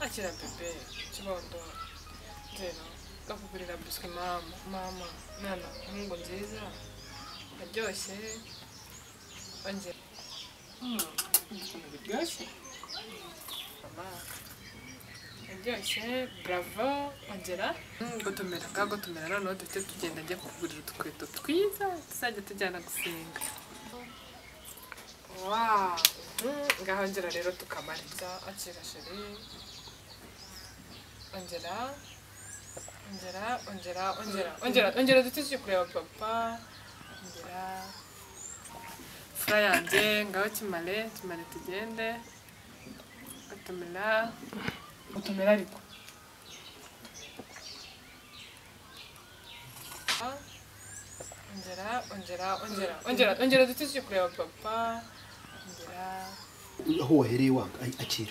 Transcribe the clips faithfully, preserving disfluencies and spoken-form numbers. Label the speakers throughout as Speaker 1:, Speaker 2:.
Speaker 1: akira bebe kibondo zeno ndakugurira biswi mama mama nana mungu nziza aryoshye onge mm biryoshye mama aryoshye bravo ongera gutumira gagutumira none dufite tugenda njye kugurira udukweto twiza tuzajya tujyana gusenga. Wow, ngaho ngera rero tukamariza akira sheri ongera ongera ongera ongera ongera ongera dutije kureba papa ongera fura yanjye ngaho kimale kimale tugende gutumira gutumira ariko ongera ongera ongera ongera ongera dutije kureba papa
Speaker 2: aho wahereye wanga akira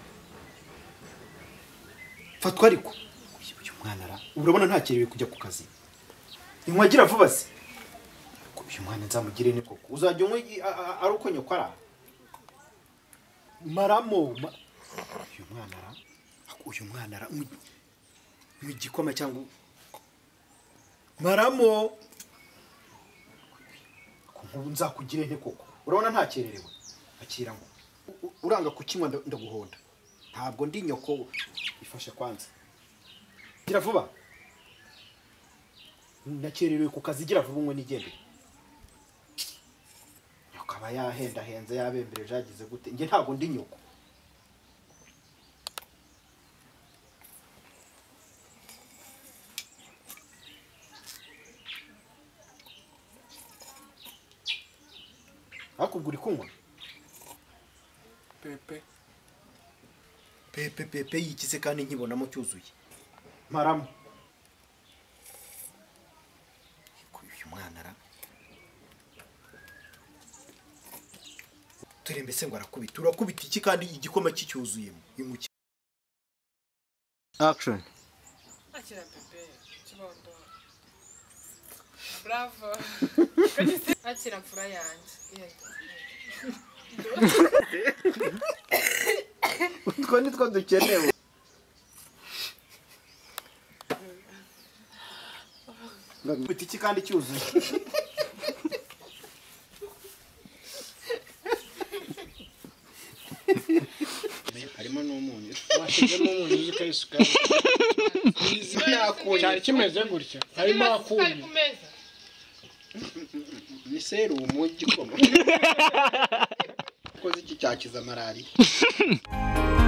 Speaker 2: fatwa ariko uyu mwana ara urabona ntakerewe kujya ku kazi inkwagira vuba se uyu mwana nzamugire ne koko uzajya umwe ari uko nyoko ara maramo uyu mwana ara uyu mwana ara mu gikoma cyangwa maramo ko nzakugire ne koko urabona ntakererewe akira ngo uranga kukinywa ndaguhonda ntabwo ndi nyoko ifashe kwanza gira vuba nakererewe ku kazi gira vuba umwe nigende akaba yahenda henze yabembereje yagize gute nge ntabwo ndi nyoko akuguri kunywa
Speaker 1: pepe
Speaker 2: pepe pepe yikize kandi nkibonamo cyuzuye maramo uyu mwana ara turi mbese ngo arakubita urakubita iki kandi igikoma cy'icyuzuyemo imuki action
Speaker 1: akira pepe kibondo bravo akira mfura yanjye
Speaker 2: utwo ni two dukenewe ngabita iki kandi cyuzuye harimo n'umunyu
Speaker 3: washyizemo umunyu uziko ari isukari cyari kimeze gutya harimo akunyu
Speaker 2: ni serumu mu gikoma koze iki cyakiza malariya